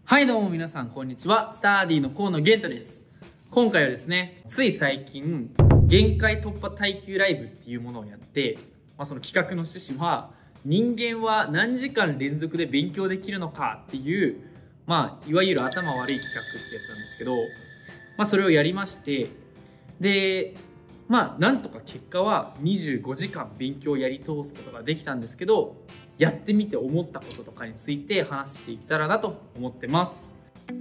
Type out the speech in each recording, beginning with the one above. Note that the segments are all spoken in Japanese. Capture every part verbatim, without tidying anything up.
はいどうも皆さんこんにちは。スターディの河野玄太です。今回はですね、つい最近限界突破耐久ライブっていうものをやって、まあ、その企画の趣旨は人間は何時間連続で勉強できるのかっていう、まあいわゆる頭悪い企画ってやつなんですけど、まあそれをやりまして、でまあなんとか結果はにじゅうごじかん勉強をやり通すことができたんですけど、やってみて思ったこととかについて話していけたらなと思ってます。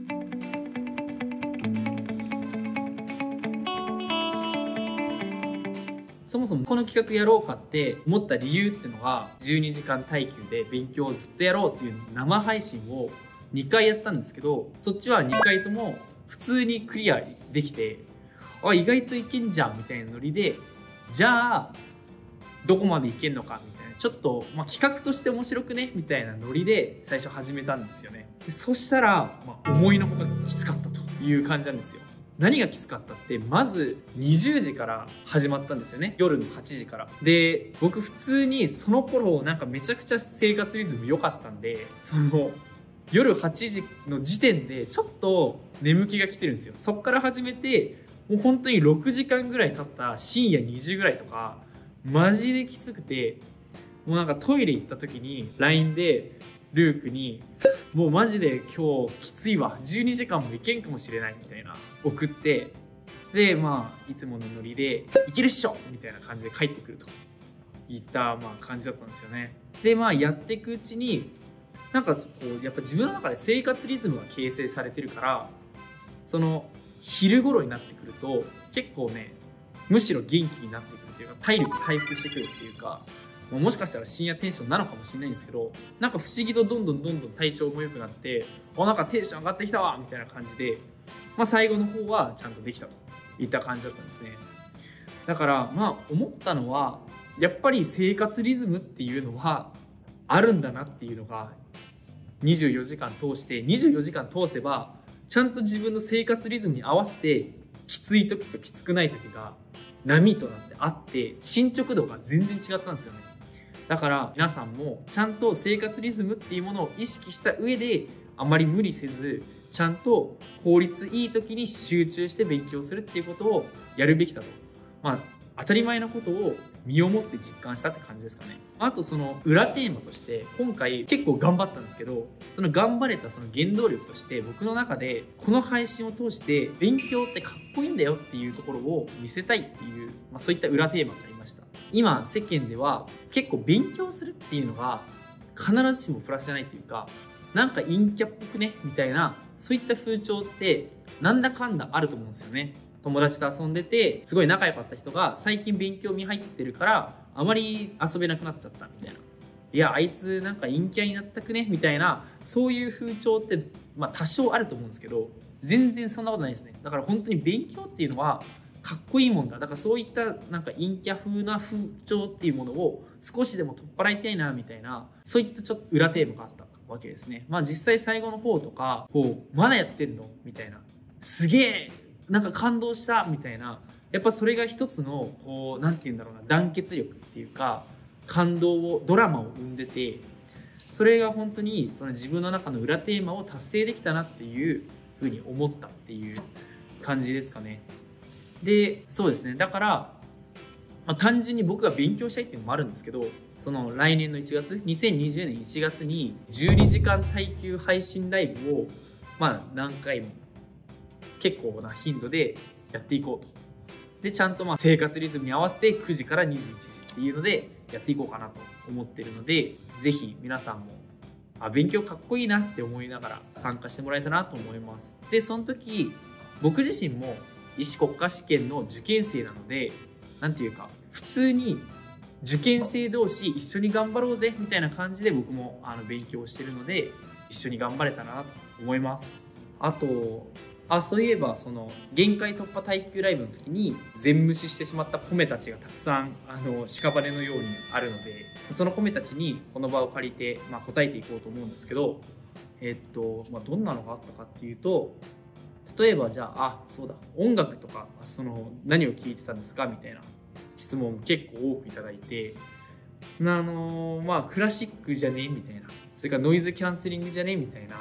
そもそもこの企画やろうかって思った理由っていうのが、じゅうにじかん耐久で勉強をずっとやろうっていう生配信をにかいやったんですけど、そっちはにかいとも普通にクリアできて、あ、意外といけんじゃんみたいなノリで、じゃあどこまでいけんのかみたいな、ちょっと、まあ、企画として面白くねみたいなノリで最初始めたんですよね。でそしたら、まあ、思いのほかきつかったという感じなんですよ。何がきつかったって、まずにじゅうじから始まったんですよね。夜のはちじから。で僕普通にその頃なんかめちゃくちゃ生活リズム良かったんで、その夜はちじの時点でちょっと眠気が来てるんですよ。そっから始めてもう本当にろくじかんぐらい経った深夜にじぐらいとかマジできつくて、もうなんかトイレ行った時に ライン でルークに「もうマジで今日きついわ、じゅうにじかんもいけんかもしれない」みたいな送って、でまあいつものノリで「いけるっしょ!」みたいな感じで帰ってくるといったまあ感じだったんですよね。でまあやっていくうちになんかこうやっぱ自分の中で生活リズムが形成されてるから、その昼頃になってくると結構ね、むしろ元気になってくるというか、体力回復してくるっていうか、もしかしたら深夜テンションなのかもしれないんですけど、なんか不思議とどんどんどんどん体調も良くなって、おなんかテンション上がってきたわみたいな感じで、まあ、最後の方はちゃんとできたといった感じだったんですね。だからまあ思ったのは、やっぱり生活リズムっていうのはあるんだなっていうのが、にじゅうよじかん通してにじゅうよじかん通せばちゃんと自分の生活リズムに合わせて、きつい時ときつくない時が波となってあって、進捗度が全然違ったんですよね。だから皆さんもちゃんと生活リズムっていうものを意識した上で、あまり無理せずちゃんと効率いい時に集中して勉強するっていうことをやるべきだと、まあ当たり前のことを身をもって実感したって感じですかね。あとその裏テーマとして、今回結構頑張ったんですけど、その頑張れたその原動力として、僕の中でこの配信を通して勉強ってかっこいいんだよっていうところを見せたいっていう、まあ、そういった裏テーマがありました。今世間では結構勉強するっていうのが必ずしもプラスじゃないっていうか、なんか陰キャっぽくねみたいな、そういった風潮ってなんだかんだあると思うんですよね。友達と遊んでてすごい仲良かった人が最近勉強に入ってるからあまり遊べなくなっちゃったみたいな、いやあいつなんか陰キャになったくねみたいな、そういう風潮ってまあ多少あると思うんですけど、全然そんなことないですね。だから本当に勉強っていうのはかっこいいもんだ。だからそういったなんか陰キャ風な風潮っていうものを少しでも取っ払いたいなみたいな、そういったちょっと裏テーマがあったわけですね。まあ実際最後の方とかこうまだやってんのみたいな、すげえなんか感動したみたいな、やっぱそれが一つのこうなんて言うんだろうな、団結力っていうか感動を、ドラマを生んでて、それが本当にその自分の中の裏テーマを達成できたなっていうふうに思ったっていう感じですかね。でそうですね、だから、まあ、単純に僕が勉強したいっていうのもあるんですけど、その来年のいちがつにせんにじゅうねんいちがつにじゅうにじかん耐久配信ライブをまあ何回も結構な頻度でやっていこうと。でちゃんとまあ生活リズムに合わせてくじからにじゅういちじっていうのでやっていこうかなと思ってるので、ぜひ皆さんもあ勉強かっこいいなって思いながら参加してもらえたらなと思います。でその時僕自身も医師国家試験の受験生なので、なんていうか普通に受験生同士一緒に頑張ろうぜみたいな感じで僕もあの勉強してるので、一緒に頑張れたらなと思います。あとあそういえばその限界突破耐久ライブの時に全無視してしまった米たちがたくさんあの屍のようにあるので、その米たちにこの場を借りて、まあ、答えていこうと思うんですけど、えっと、まあ、どんなのがあったかっていうと、例えばじゃあ、あそうだ音楽とかその何を聴いてたんですかみたいな質問も結構多くいただいて、あのー、まあクラシックじゃねみたいな、それからノイズキャンセリングじゃねみたいな、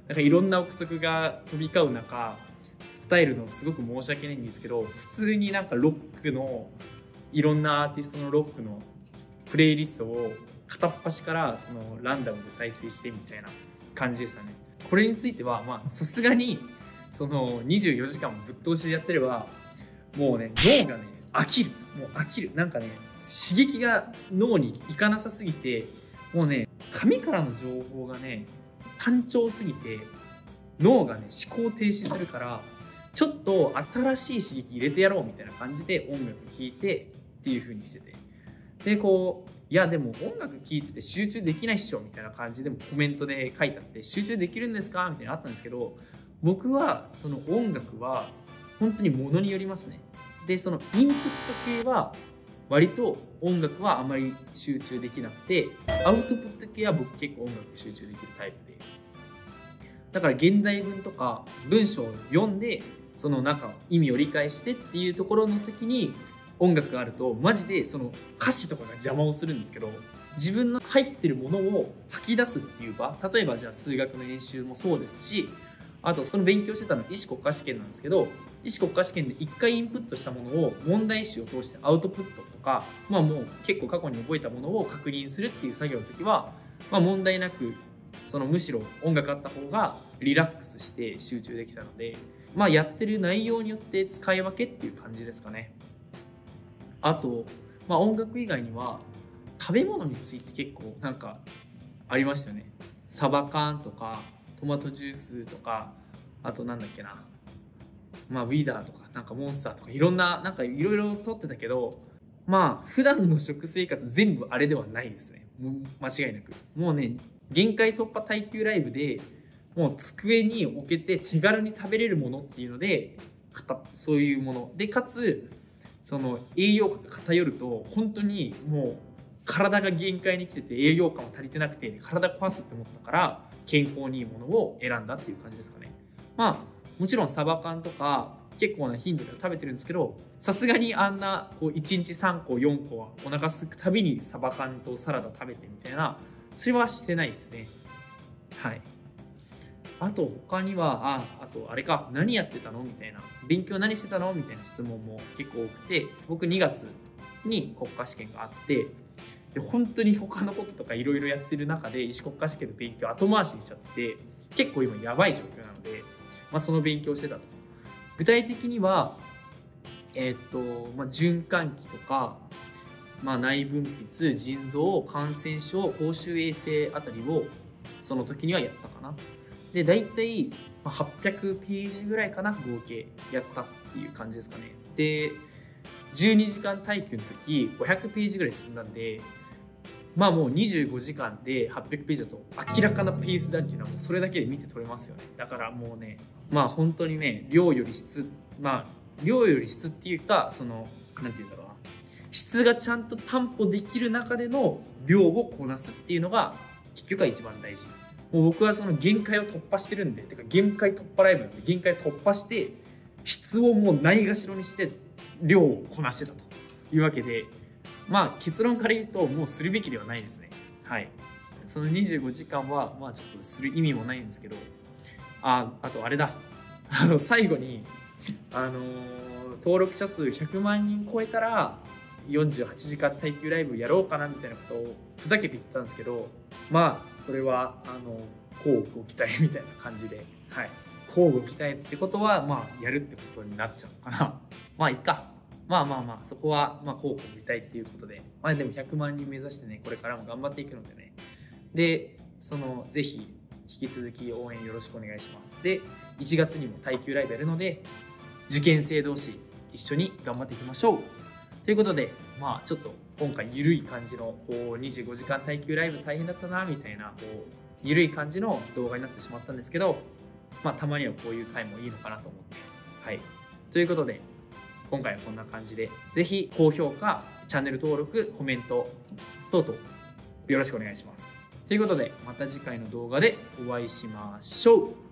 なんかいろんな憶測が飛び交う中答えるのすごく申し訳ないんですけど、普通になんかロックのいろんなアーティストのロックのプレイリストを片っ端からそのランダムで再生してみたいな感じでしたね。これについてはまあさすがにそのにじゅうよじかんもぶっ通しでやってればもうね脳がね飽きる、もう飽きる、なんかね刺激が脳にいかなさすぎて、もうね紙からの情報がね単調すぎて脳がね思考停止するから、ちょっと新しい刺激入れてやろうみたいな感じで音楽聴いてっていう風にしてて、でこういやでも音楽聴いてて集中できないっしょみたいな感じでもコメントで書いてあって、集中できるんですかみたいなのあったんですけど、僕はその音楽は本当にものによりますね。でそのインプット系は割と音楽はあまり集中できなくて、アウトプット系は僕結構音楽集中できるタイプで、だから現代文とか文章を読んでその中意味を理解してっていうところの時に音楽があるとマジでその歌詞とかが邪魔をするんですけど、自分の入ってるものを吐き出すっていう場、例えばじゃあ数学の演習もそうですし、あとその勉強してたのは医師国家試験なんですけど、医師国家試験でいっかいインプットしたものを問題集を通してアウトプットとか、まあもう結構過去に覚えたものを確認するっていう作業の時は、まあ問題なくそのむしろ音楽あった方がリラックスして集中できたので、まあやってる内容によって使い分けっていう感じですかね。あと、まあ、音楽以外には食べ物について結構なんかありましたよね。サバ缶とかトマトジュースとか、あとなんだっけな、まあウィダーとかなんかモンスターとかいろんななんかいろいろ取ってたけど、まあ普段の食生活全部あれではないですね。もう間違いなくもうね限界突破耐久ライブでもう机に置けて手軽に食べれるものっていうので、そういうものでかつその栄養価が偏ると本当にもう体が限界に来てて栄養価も足りてなくて体壊すって思ったから健康にいいものを選んだっていう感じですかね。まあもちろんサバ缶とか結構な頻度では食べてるんですけど、さすがにあんなこういちにちさんこよんこはお腹すくたびにサバ缶とサラダ食べてみたいな、それはしてないですね。はい。あと他にはああとあれか、何やってたのみたいな、勉強何してたのみたいな質問も結構多くて、僕にがつに国家試験があって、で本当に他のこととかいろいろやってる中で医師国家試験の勉強後回しにしちゃってて、結構今やばい状況なので、まあ、その勉強してたと。具体的にはえーっとまあ、循環器とか、まあ、内分泌、腎臓、感染症、公衆衛生あたりをその時にはやったかな。で大体はっぴゃくページぐらいかな、合計やったっていう感じですかね。でじゅうにじかん耐久の時ごひゃくページぐらい進んだんで、まあもうにじゅうごじかんではっぴゃくページだと明らかなペースだっていうのはもうそれだけで見て取れますよね。だからもうね、まあ本当にね、量より質、まあ量より質っていうか、そのなんていうんだろうな、質がちゃんと担保できる中での量をこなすっていうのが結局は一番大事。もう僕はその限界を突破してるんで、てか限界突破ライブなんで限界突破して質をもうないがしろにして量をこなしてたというわけで、まあ結論から言うともうするべきではないですね。はい。そのにじゅうごじかんはまあちょっとする意味もないんですけど、ああとあれだ、あの最後にあのー、登録者数ひゃくまんにん超えたらよんじゅうはちじかん耐久ライブやろうかなみたいなことをふざけて言ったんですけど、まあそれはあの乞うご期待みたいな感じで、はい、乞うご期待ってことはまあやるってことになっちゃうのかな。まあいいか、まあまあまあそこはまあ乞うご期待っていうことで、まあでもひゃくまんにん目指してね、これからも頑張っていくのでね、でそのぜひ引き続き応援よろしくお願いします。でいちがつにも耐久ライブやるので、受験生同士一緒に頑張っていきましょうということで、まあちょっと今回ゆるい感じのこうにじゅうごじかん耐久ライブ大変だったなみたいな、こうゆるい感じの動画になってしまったんですけど、まあたまにはこういう回もいいのかなと思って、はい、ということで今回はこんな感じで、ぜひ高評価、チャンネル登録、コメント等々よろしくお願いします。ということでまた次回の動画でお会いしましょう。